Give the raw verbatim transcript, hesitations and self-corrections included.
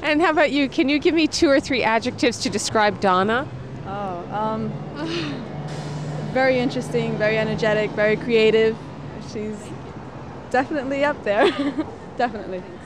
And how about you? Can you give me two or three adjectives to describe Donna? Oh, um, very interesting, very energetic, very creative. She's definitely up there. Definitely.